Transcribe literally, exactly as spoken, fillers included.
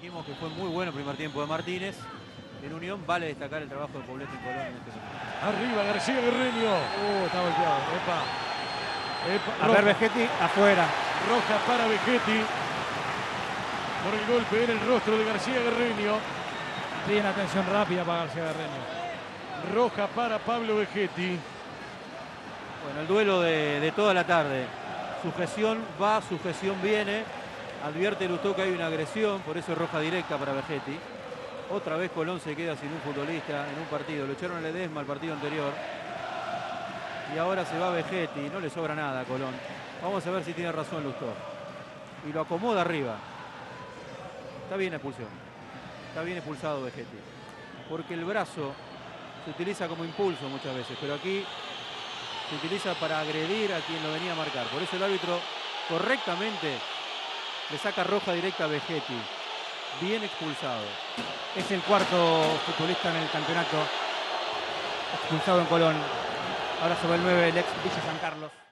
Dijimos que fue muy bueno el primer tiempo de Martínez. En Unión vale destacar el trabajo de Poblete en Colón en este momento. Arriba García Guerreño. Uh, está volteado. Epa. Epa. A Roja. ver, Vegetti, afuera. Roja para Vegetti. Por el golpe en el rostro de García Guerreño. Piden atención rápida para García Guerreño. Roja para Pablo Vegetti. Bueno, el duelo de, de toda la tarde. Sujeción va, sujeción viene. Advierte Lustó que hay una agresión, por eso es roja directa para Vegetti. Otra vez Colón se queda sin un futbolista en un partido. Lo echaron a Ledesma el partido anterior. Y ahora se va Vegetti. No le sobra nada a Colón. Vamos a ver si tiene razón Lustó. Y lo acomoda arriba. Está bien la expulsión. Está bien expulsado Vegetti. Porque el brazo se utiliza como impulso muchas veces. Pero aquí se utiliza para agredir a quien lo venía a marcar. Por eso el árbitro correctamente le saca roja directa a Vegetti. Bien expulsado. Es el cuarto futbolista en el campeonato expulsado en Colón. Ahora sobre el nueve, el ex Villa San Carlos.